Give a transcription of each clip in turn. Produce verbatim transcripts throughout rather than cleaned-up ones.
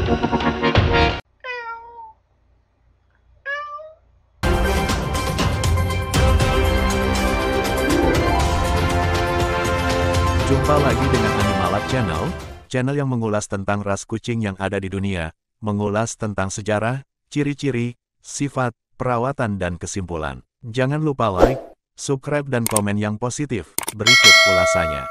Jumpa lagi dengan Animalab Channel, channel yang mengulas tentang ras kucing yang ada di dunia, mengulas tentang sejarah, ciri-ciri, sifat, perawatan dan kesimpulan. Jangan lupa like, subscribe dan komen yang positif. Berikut ulasannya.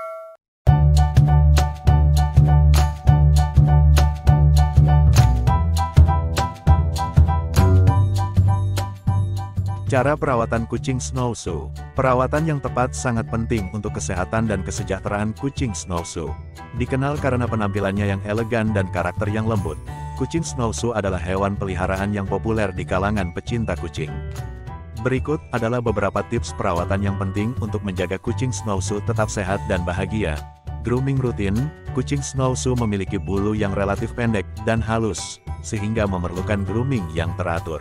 Cara perawatan kucing Schnauzer. Perawatan yang tepat sangat penting untuk kesehatan dan kesejahteraan kucing Schnauzer. Dikenal karena penampilannya yang elegan dan karakter yang lembut, kucing Schnauzer adalah hewan peliharaan yang populer di kalangan pecinta kucing. Berikut adalah beberapa tips perawatan yang penting untuk menjaga kucing Schnauzer tetap sehat dan bahagia. Grooming rutin. Kucing Schnauzer memiliki bulu yang relatif pendek dan halus, sehingga memerlukan grooming yang teratur.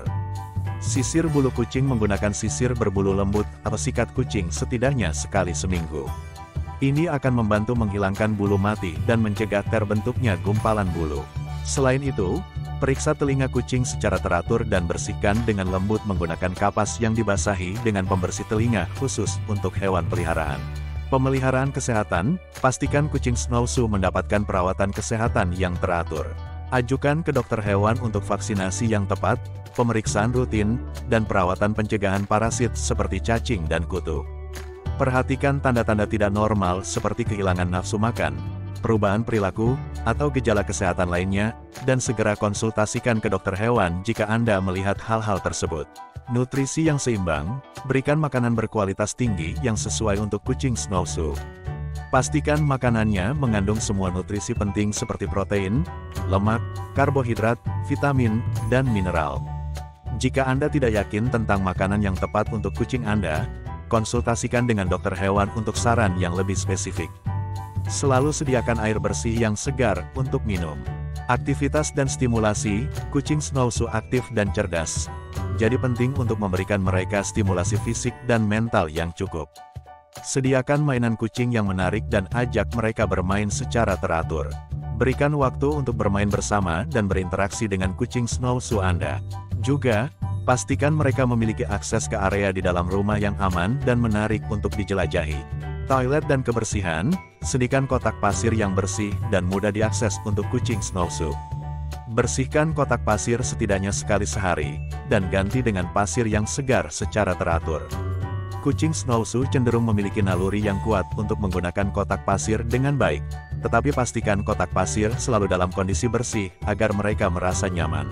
Sisir bulu kucing. Menggunakan sisir berbulu lembut atau sikat kucing setidaknya sekali seminggu. Ini akan membantu menghilangkan bulu mati dan mencegah terbentuknya gumpalan bulu. Selain itu, periksa telinga kucing secara teratur dan bersihkan dengan lembut menggunakan kapas yang dibasahi dengan pembersih telinga khusus untuk hewan peliharaan. Pemeliharaan kesehatan. Pastikan kucing Schnauzer mendapatkan perawatan kesehatan yang teratur. Ajukan ke dokter hewan untuk vaksinasi yang tepat, pemeriksaan rutin, dan perawatan pencegahan parasit seperti cacing dan kutu. Perhatikan tanda-tanda tidak normal seperti kehilangan nafsu makan, perubahan perilaku, atau gejala kesehatan lainnya, dan segera konsultasikan ke dokter hewan jika Anda melihat hal-hal tersebut. Nutrisi yang seimbang. Berikan makanan berkualitas tinggi yang sesuai untuk kucing Schnauzer. Pastikan makanannya mengandung semua nutrisi penting seperti protein, lemak, karbohidrat, vitamin, dan mineral. Jika Anda tidak yakin tentang makanan yang tepat untuk kucing Anda, konsultasikan dengan dokter hewan untuk saran yang lebih spesifik. Selalu sediakan air bersih yang segar untuk minum. Aktivitas dan stimulasi. Kucing Schnauzer aktif dan cerdas, jadi penting untuk memberikan mereka stimulasi fisik dan mental yang cukup. Sediakan mainan kucing yang menarik dan ajak mereka bermain secara teratur. Berikan waktu untuk bermain bersama dan berinteraksi dengan kucing Schnauzer Anda. Juga, pastikan mereka memiliki akses ke area di dalam rumah yang aman dan menarik untuk dijelajahi. Toilet dan kebersihan. Sediakan kotak pasir yang bersih dan mudah diakses untuk kucing Schnauzer. Bersihkan kotak pasir setidaknya sekali sehari, dan ganti dengan pasir yang segar secara teratur. Kucing Schnauzer cenderung memiliki naluri yang kuat untuk menggunakan kotak pasir dengan baik, tetapi pastikan kotak pasir selalu dalam kondisi bersih agar mereka merasa nyaman.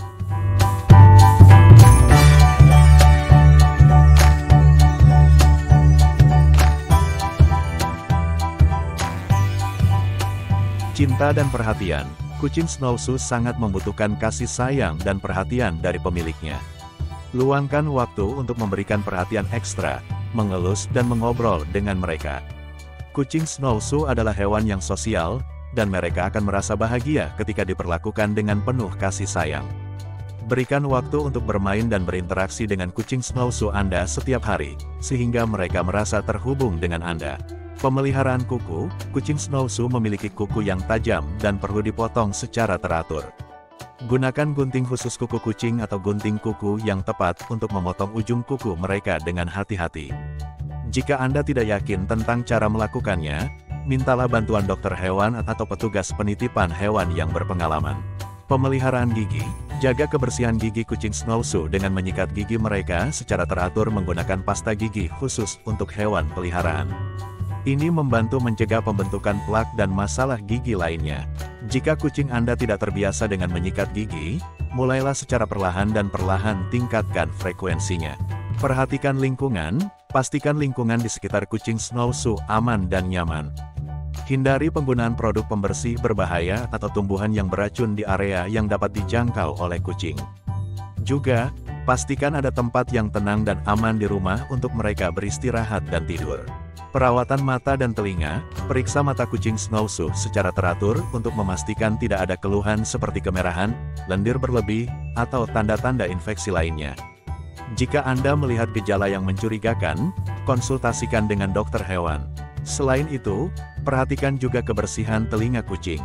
Cinta dan perhatian. Kucing Schnauzer sangat membutuhkan kasih sayang dan perhatian dari pemiliknya. Luangkan waktu untuk memberikan perhatian ekstra, mengelus dan mengobrol dengan mereka. Kucing Schnauzer adalah hewan yang sosial, dan mereka akan merasa bahagia ketika diperlakukan dengan penuh kasih sayang. Berikan waktu untuk bermain dan berinteraksi dengan kucing Schnauzer Anda setiap hari, sehingga mereka merasa terhubung dengan Anda. Pemeliharaan kuku. Kucing Schnauzer memiliki kuku yang tajam dan perlu dipotong secara teratur. Gunakan gunting khusus kuku kucing atau gunting kuku yang tepat untuk memotong ujung kuku mereka dengan hati-hati. Jika Anda tidak yakin tentang cara melakukannya, mintalah bantuan dokter hewan atau petugas penitipan hewan yang berpengalaman. Pemeliharaan gigi. Jaga kebersihan gigi kucing Schnauzer dengan menyikat gigi mereka secara teratur menggunakan pasta gigi khusus untuk hewan peliharaan. Ini membantu mencegah pembentukan plak dan masalah gigi lainnya. Jika kucing Anda tidak terbiasa dengan menyikat gigi, mulailah secara perlahan dan perlahan tingkatkan frekuensinya. Perhatikan lingkungan. Pastikan lingkungan di sekitar kucing Schnauzer aman dan nyaman. Hindari penggunaan produk pembersih berbahaya atau tumbuhan yang beracun di area yang dapat dijangkau oleh kucing. Juga, pastikan ada tempat yang tenang dan aman di rumah untuk mereka beristirahat dan tidur. Perawatan mata dan telinga. Periksa mata kucing Schnauzer secara teratur untuk memastikan tidak ada keluhan seperti kemerahan, lendir berlebih, atau tanda-tanda infeksi lainnya. Jika Anda melihat gejala yang mencurigakan, konsultasikan dengan dokter hewan. Selain itu, perhatikan juga kebersihan telinga kucing.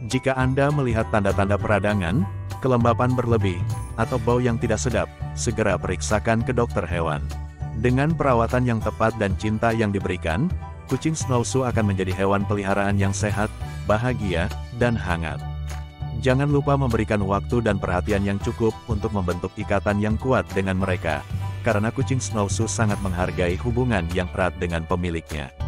Jika Anda melihat tanda-tanda peradangan, kelembapan berlebih, atau bau yang tidak sedap, segera periksakan ke dokter hewan. Dengan perawatan yang tepat dan cinta yang diberikan, kucing Schnauzer akan menjadi hewan peliharaan yang sehat, bahagia, dan hangat. Jangan lupa memberikan waktu dan perhatian yang cukup untuk membentuk ikatan yang kuat dengan mereka, karena kucing Schnauzer sangat menghargai hubungan yang erat dengan pemiliknya.